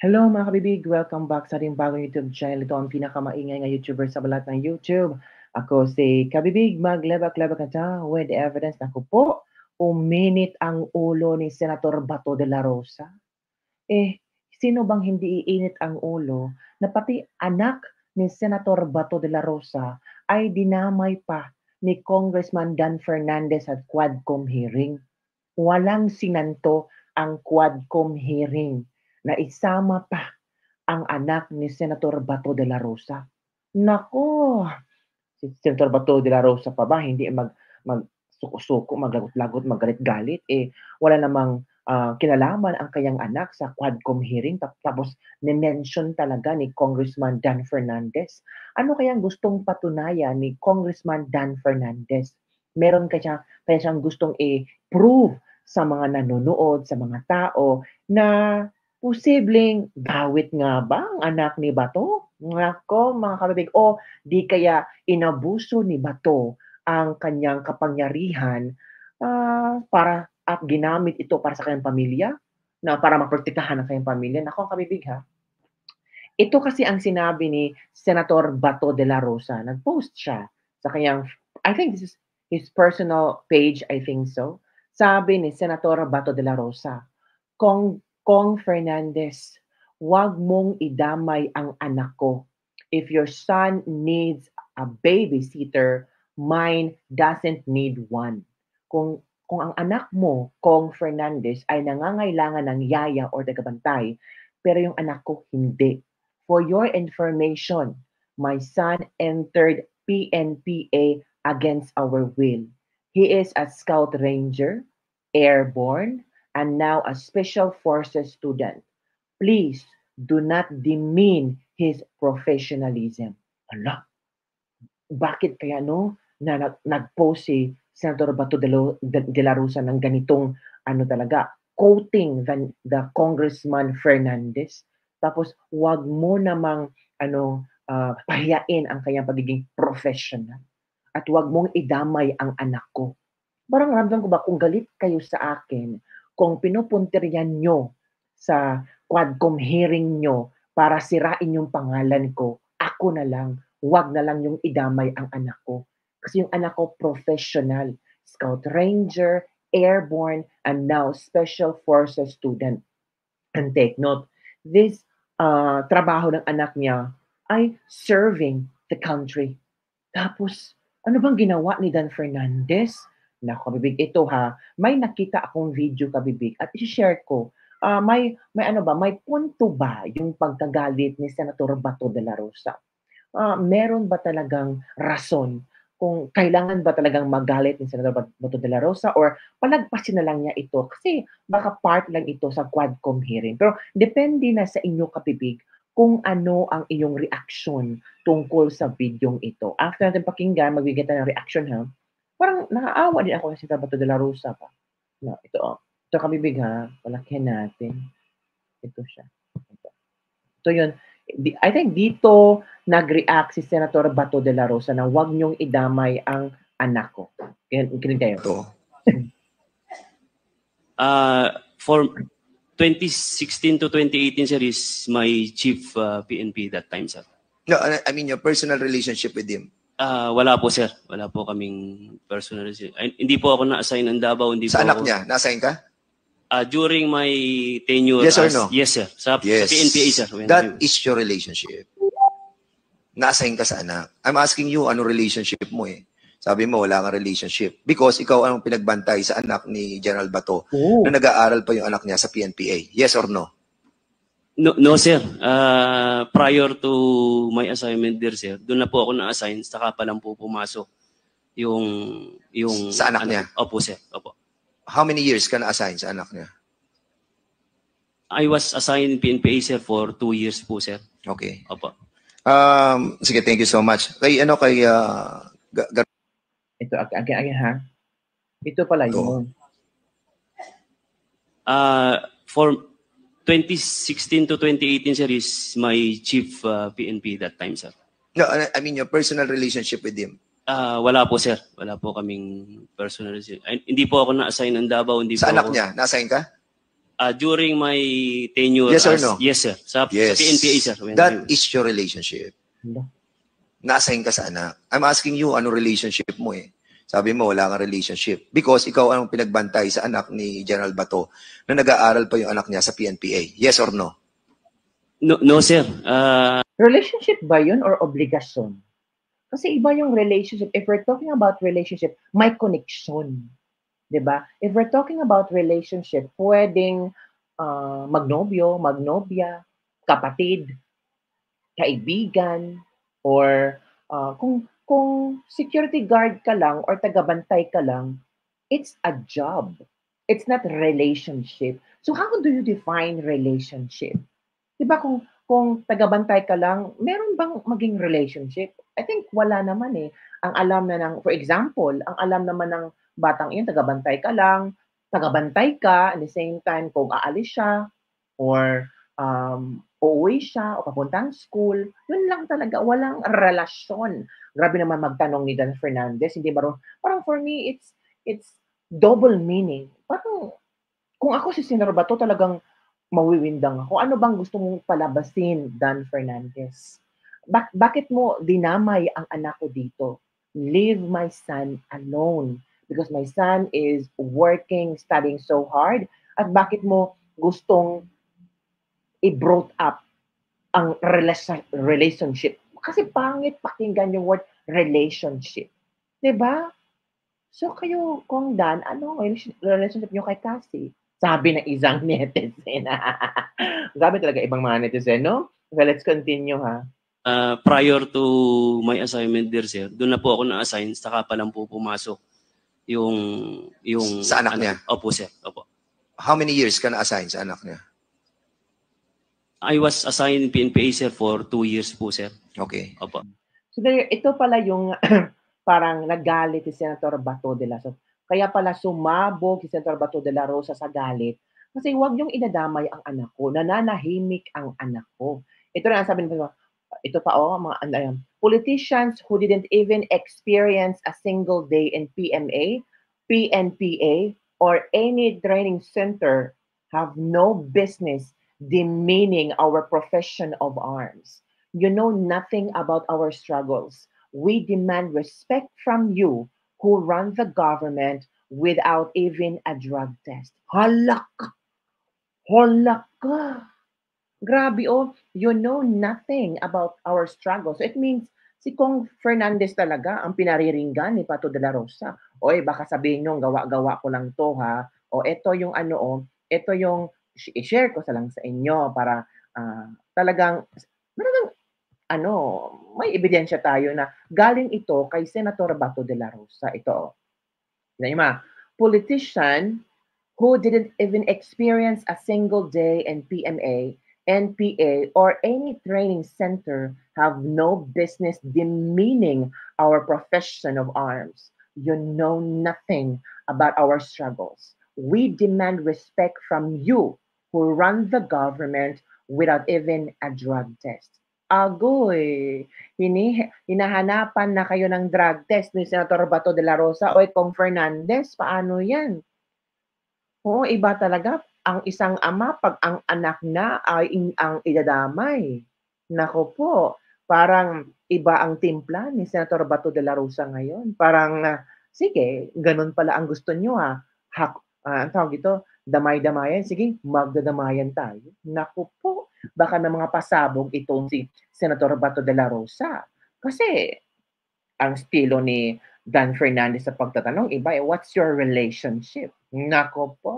Hello mga kabibig! Welcome back sa ating bagong YouTube channel. Ito ang pinakamaingay nga YouTuber sa balat ng YouTube. Ako si Kabibig, maglebak-lebak na siya with evidence. Naku po, uminit ang ulo ni Senator Bato de la Rosa. Sino bang hindi iinit ang ulo na pati anak ni Senator Bato de la Rosa ay dinamay pa ni Congressman Dan Fernandez at Quadcom hearing. Walang sinanto ang Quadcom hearing na isama pa ang anak ni Senator Bato de la Rosa. Nako, si Senator Bato de la Rosa pa ba hindi magsuko-suko, maglagot-lagot, magalit-galit? Wala namang kinalaman ang kanyang anak sa Quadcom hearing tapos ni-mention talaga ni Congressman Dan Fernandez. Ano kayang gustong patunayan ni Congressman Dan Fernandez? Meron kaya siyang gustong i-prove sa mga nanonood, sa mga tao na posibleng gawit nga ba ang anak ni Bato? Nako mga kabibig, o di kaya inabuso ni Bato ang kanyang kapangyarihan para at ginamit ito para sa kanyang pamilya, na para maprotektahan ang kanyang pamilya. Nako kabibig ha. Ito kasi ang sinabi ni Senator Bato de la Rosa. Nag-post siya sa kanyang, I think this is his personal page, I think so. Sabi ni Senator Bato de la Rosa, Kong Fernandez, wag mong idamay ang anak ko. If your son needs a babysitter, mine doesn't need one. Kung ang anak mo, Kong Fernandez, ay nangangailangan ng yaya or tagabantay, pero yung anak ko hindi. For your information, my son entered PNPA against our will. He is a Scout Ranger, airborne, and now a Special Forces student. Please do not demean his professionalism. Ala, bakit kaya na nag-post si Senator Bato de la Rosa ng ganitong talaga, quoting the Congressman Fernandez. Tapos wag mo namang pahiyain ang kanyang pagiging professional. At wag mong idamay ang anak ko. Parang ramdam ko ba kung galit kayo sa akin, kung pinupuntiryan nyo sa Quadcom hearing nyo para sirain yung pangalan ko, ako na lang, wag na lang yung idamay ang anak ko. Kasi yung anak ko professional, Scout Ranger, airborne, and now Special Forces student. And take note, this trabaho ng anak niya ay serving the country. Tapos, ano bang ginawa ni Dan Fernandez? Naku, kabibig, ito ha, may nakita akong video kabibig at i-share ko. May punto ba yung pagkagalit ni Senator Bato de la Rosa? Meron ba talagang rason kung kailangan ba talagang magalit ni Senator Bato de la Rosa or palagpasin na lang niya ito kasi baka part lang ito sa Quadcom hearing. Pero depende na sa inyo kabibig kung ano ang iyong reaction tungkol sa videong ito. After natin pakinggan, magbigay tayo ng reaction ha. Parang nakaawa din ako sa Senator Bato de la Rosa pa. No, ito kabibig ha, palakihan natin. Ito siya. Ito yun. I think dito nag-react si Senator Bato de la Rosa na wag niyong idamay ang anak ko. Kinig kayo. For 2016 to 2018, sir, is my chief PNP that time, sir. No, I mean your personal relationship with him. Wala po, sir. Wala po kaming personal relationship. Hindi po ako na-assign ng Davao. Sa anak niya, na-assign ka? During my tenure. Yes or no? Yes, sir. Sa PNPA, sir. That is your relationship. Na-assign ka sa anak. I'm asking you, ano relationship mo eh? Sabi mo, wala kang relationship. Because ikaw ang pinagbantay sa anak ni General Bato na nag-aaral pa yung anak niya sa PNPA. Yes or no? No, sir. Prior to my assignment there, sir, doon na po ako na-assign. Saka pa lang po pumasok yung sa anak niya? Opo, sir. Opo. How many years ka na-assign sa anak niya? I was assigned in PNPA, sir, for 2 years po, sir. Okay. Opo. Sige, thank you so much. Ito, again ha. Ito pala yun. For 2016 to 2018, sir, is my chief PNP that time, sir. No, I mean your personal relationship with him. Wala po, sir. Wala po kaming personal relationship. Hindi po ako na-assign ng Davao. Sa anak niya, na-assign ka? During my tenure Yes or as... no? Yes, sir. Sa Yes. PNPA, sir. That is your relationship. Hala. Na-assign ka sa anak. I'm asking you, ano relationship mo eh? Sabi mo, wala kang relationship. Because ikaw ang pinagbantay sa anak ni General Bato na nag-aaral pa yung anak niya sa PNPA. Yes or no? No, sir. Relationship ba yun or obligasyon? Kasi iba yung relationship. If we're talking about relationship, may connection. 'Di ba? If we're talking about relationship, pwedeng magnobyo, magnobya, kapatid, kaibigan, or kung security guard ka lang or tagabantay ka lang, it's a job. It's not relationship. So how do you define relationship? 'Di ba kung tagabantay ka lang, meron bang maging relationship? I think wala naman eh. Ang alam na ng, for example, ang alam naman ng batang iyon, tagabantay ka lang, tagabantay ka, at the same time, kung aalis siya, or uuwi siya, o papuntang school, yun lang talaga, walang relasyon. Grabe naman magtanong ni Dan Fernandez, hindi ba parang for me, it's double meaning. Parang, kung ako si Senator Bato, talagang mawiwindang ako. Ano bang gusto mong palabasin, Dan Fernandez? Bakit mo dinamay ang anak ko dito? Leave my son alone because my son is working, studying so hard. At bakit mo gustong i-brought up ang relationship? Kasi pangit pakinggan yung word relationship. 'Di ba? So kayo, Kong Dan, ano relationship niyo kay Cassie? Sabi ng isang netizen. Grabe talaga ibang mga netizen, no? Okay, let's continue, ha? Prior to my assignment there, sir, doon na po ako na-assign, saka pa lang po pumasok yung Sa anak niya? Opo, sir. Opo. How many years ka na-assign sa anak niya? I was assigned PNPA, sir, for 2 years po, sir. Okay. Opo. So there, ito pala yung parang nagalit si Senator Bato de la Rosa. Kaya pala sumabog si Senator Bato de la Rosa sa galit. Kasi huwag niyong idadamay ang anak ko. Nananahimik ang anak ko. Ito na ang sabi nito. Ito pa mga politicians who didn't even experience a single day in PMA, PNPA, or any training center have no business demeaning our profession of arms. You know nothing about our struggles. We demand respect from you who run the government without even a drug test. Halak! Halak ka! Grabe, you know nothing about our struggles. So it means si Kong Fernandez talaga ang pinariringgan ni Pato de la Rosa. Oy, baka sabihin nyo, gawa-gawa ko lang to ha. O ito yung ito yung i-share ko sa lang sa inyo para talagang may ebidensya tayo na galing ito kay Senator Bato de la Rosa. Ito, politician who didn't even experience a single day in PMA, NPA, or any training center have no business demeaning our profession of arms. You know nothing about our struggles. We demand respect from you who run the government without even a drug test. Agoy, hinahanapan na kayo ng drug test ni Senator Bato de la Rosa. Oy, Kong Fernandez, paano yan? Oo, iba talaga ang isang ama pag ang anak na ay ang idadamay. Nako po, parang iba ang timpla ni Senator Bato de la Rosa ngayon. Parang, sige, ganun pala ang gusto nyo ang tawag ito, damay-damayan. Sige, magdadamayan tayo. Nako po, baka may mga pasabog itong si Senator Bato de la Rosa. Kasi, ang estilo ni Dan Fernandez sa pagtatanong, iba what's your relationship? Nako po.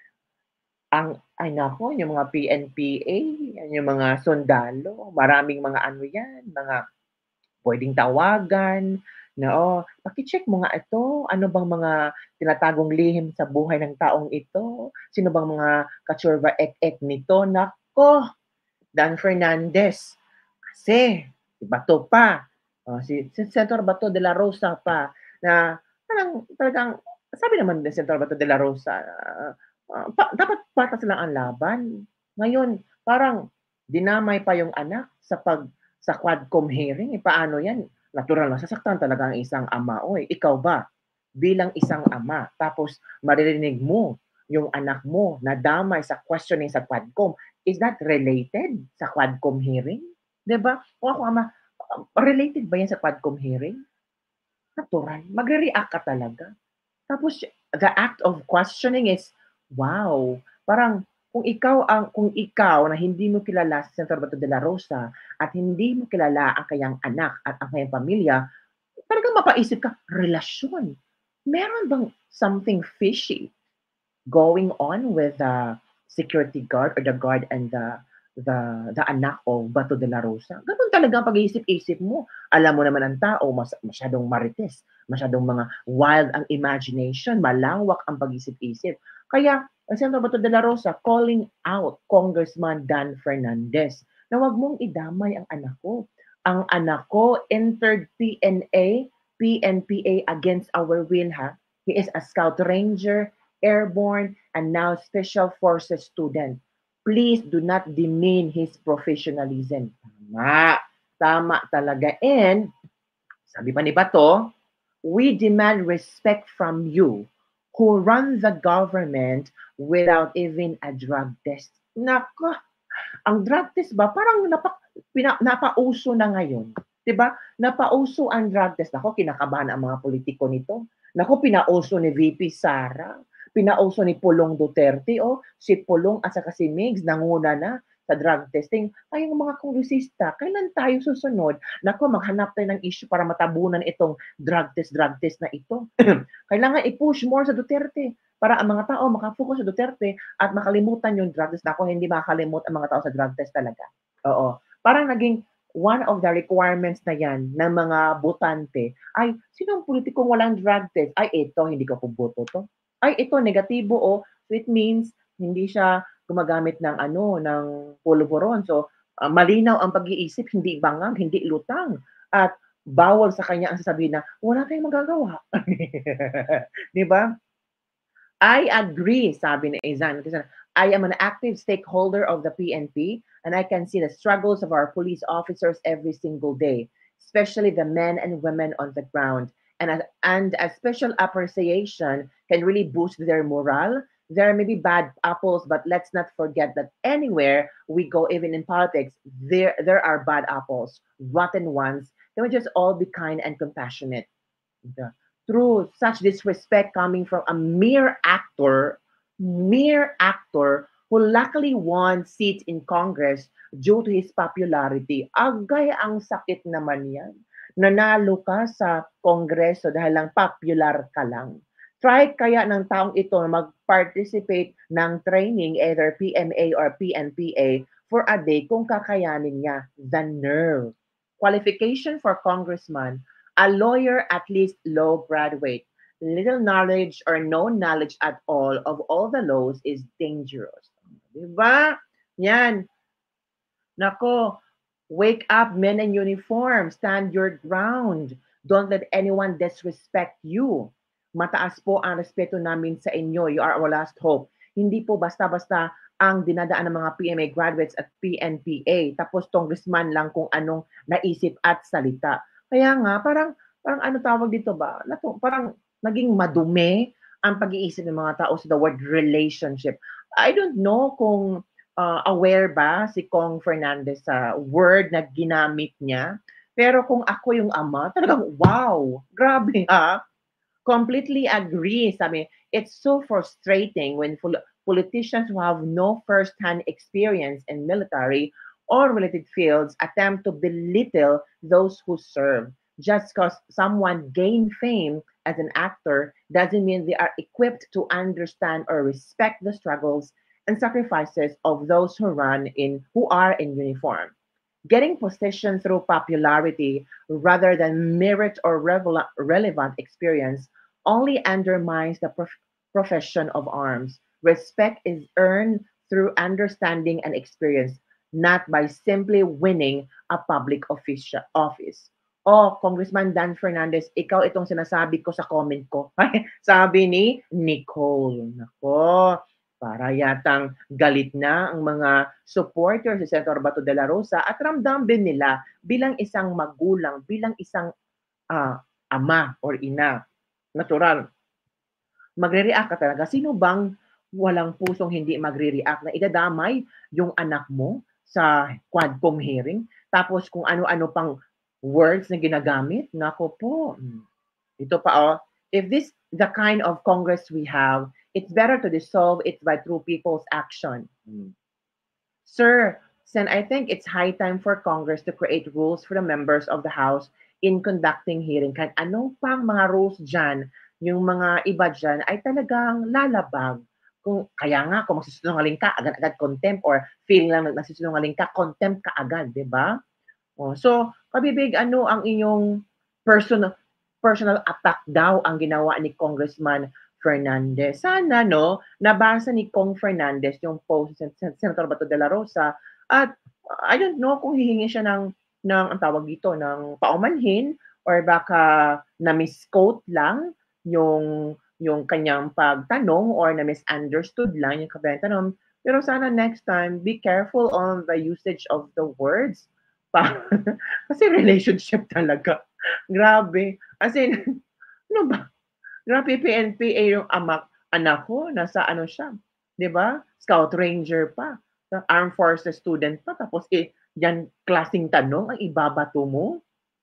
Yung mga PNPA, yung mga sundalo, maraming mga yan, mga pwedeng tawagan, na paki-check mo nga ito, ano bang mga tinatagong lihim sa buhay ng taong ito? Sino bang mga katsurba ek-ek nito? Nako, Dan Fernandez. Kasi, si Bato pa, si Senator Bato de la Rosa pa, na talagang, sabi naman din Senator Bato de la Rosa, dapat patas lang ang laban. Ngayon, parang dinamay pa yung anak sa Quadcom hearing. Paano yan? Natural na sasaktan talaga ang isang ama. Oy, ikaw ba? Bilang isang ama, tapos maririnig mo yung anak mo nadamay sa questioning sa Quadcom, is that related sa Quadcom hearing? 'Di ba? Kung ako ama, related ba yan sa Quadcom hearing? Natural, magre-react ka talaga. Tapos the act of questioning is, wow, parang kung ikaw na hindi mo kilala si Senator Bato de la Rosa at hindi mo kilala ang kanyang anak at ang kanyang pamilya, talagang mapaisip ka, relasyon. Meron bang something fishy going on with the security guard or the guard and the anak of Bato de la Rosa? Ganun talaga ang pag-iisip-isip mo. Alam mo naman ang tao, masyadong marites, masyadong mga wild ang imagination, malawak ang pag-isip-isip. Kaya, Senator Bato de la Rosa calling out Congressman Dan Fernandez na wag mong idamay ang anak ko. Ang anak ko entered PNPA against our will, ha? He is a Scout Ranger, airborne, and now Special Forces student. Please do not demean his professionalism. Tama. Tama talaga. And, sabi pa ni Bato, we demand respect from you who run the government without even a drug test. Nako, ang drug test ba, parang napauso na ngayon. Diba? Napauso ang drug test. Nako, kinakabahan ang mga politiko nito. Nako, pinauso ni VP Sara. Pinauso ni Pulong Duterte. Si Pulong at saka si Migs nanguna na sa drug testing. Ay, yung mga kongresista, kailan tayo susunod? Nako, maghanap tayo ng issue para matabunan itong drug test na ito. Kailangan i-push more sa Duterte para ang mga tao makafocus sa Duterte at makalimutan yung drug test. Nako, hindi makalimut ang mga tao sa drug test talaga. Oo. Parang naging one of the requirements na yan ng mga botante ay, sino ang politikong walang drug test? Ay, ito, hindi ko puboto to. Ay, ito, negatibo, So it means, hindi siya gumagamit ng ng pulburon. So, malinaw ang pag-iisip, hindi bangag, hindi lutang. At bawal sa kanya ang sasabihin na, wala tayong magagawa. Di ba? I agree, sabi ni Izan. I am an active stakeholder of the PNP, and I can see the struggles of our police officers every single day, especially the men and women on the ground. And a special appreciation can really boost their morale. There may be bad apples, but let's not forget that anywhere we go, even in politics, there are bad apples, rotten ones. Can we just all be kind and compassionate? Through such disrespect coming from a mere actor who luckily won seats in Congress due to his popularity. Agay, ang sakit naman yan. Nanalo ka sa Kongreso dahil lang popular ka lang. Try kaya ng taong ito na mag-participate ng training, either PMA or PNPA, for a day kung kakayanin niya. The nerve. Qualification for congressman, a lawyer at least law graduate. Little knowledge or no knowledge at all of all the laws is dangerous. Diba? Yan. Nako, wake up, men in uniform. Stand your ground. Don't let anyone disrespect you. Mataas po ang respeto namin sa inyo. You are our last hope. Hindi po basta-basta ang dinadaan ng mga PMA graduates at PNPA. Tapos congressman lang kung anong naisip at salita. Kaya nga, parang ano tawag dito ba? Parang naging madumi ang pag-iisip ng mga tao sa the word relationship. I don't know kung aware ba si Kong Fernandez sa word na ginamit niya. Pero kung ako yung ama, talagang wow, grabe ha. Completely agree. Sabi, it's so frustrating when politicians who have no first-hand experience in military or related fields attempt to belittle those who serve. Just because someone gained fame as an actor doesn't mean they are equipped to understand or respect the struggles and sacrifices of those who are in uniform. Getting position through popularity rather than merit or relevant experience only undermines the profession of arms. Respect is earned through understanding and experience, not by simply winning a public office. Congressman Dan Fernandez, ikaw itong sinasabi ko sa comment ko. Sabi ni Nicole. Nako, para yatang galit na ang mga supporters si Senator Bato de la Rosa at ramdam din nila bilang isang magulang, bilang isang ama or ina. Natural. Magre-react ka talaga. Sino bang walang pusong hindi magre-react na idadamay yung anak mo sa Quadcom hearing. Tapos kung ano-ano pang words na ginagamit, nako po. Ito pa if this the kind of Congress we have, it's better to dissolve it by through people's action. Sir, Sen, I think it's high time for Congress to create rules for the members of the House in conducting hearing. Kahit ano pang mga rules dyan, yung mga iba dyan ay talagang lalabag. Kaya nga, kung magsisinungaling ka, agad-agad contempt, or feeling lang nagsisinungaling ka, contempt ka agad, di ba? So, Kabibig, ano ang inyong personal attack daw ang ginawa ni Congressman Fernandez? Sana, no, nabasa ni Cong Fernandez yung post ni Senator Bato de la Rosa, at I don't know kung hihingi siya ng ang tawag dito, ng paumanhin, or baka na-misquote lang yung kanyang pagtanong, or na-misunderstood lang yung kanyang tanong. Pero sana next time, be careful on the usage of the words. Kasi relationship talaga. Grabe. As in, ano ba? Grabe, PNPA yung anak ko. Nasa ano siya. Di ba? Scout Ranger pa. Armed Forces student pa. Tapos, yan klaseng tanong ang ibabato mo.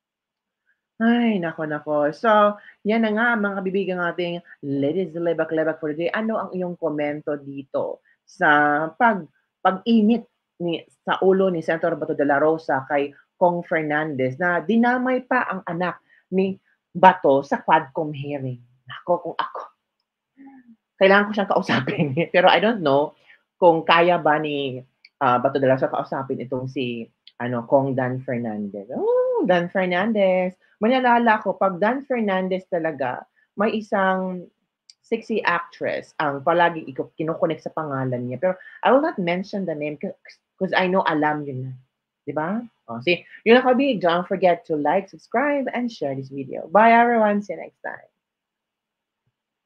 Ay, nako. So, yan na nga mga kabibigan ating Ladies Lebak-Lebak for the day. Ano ang iyong komento dito sa pag-init sa ulo ni Senator Bato de la Rosa kay Cong Fernandez na dinamay pa ang anak ni Bato sa Quadcom hearing? Nako, kung ako, kailangan ko siyang kausapin. Pero I don't know kung kaya ba ni Bato de la Rosa kausapin itong si Cong Dan Fernandez. Dan Fernandez. Manalala ko, pag Dan Fernandez talaga, may isang sexy actress ang palagi kinukonek sa pangalan niya. Pero I will not mention the name because I know alam yun na. Diba? See, yun na kabig. Don't forget to like, subscribe, and share this video. Bye everyone. See you next time.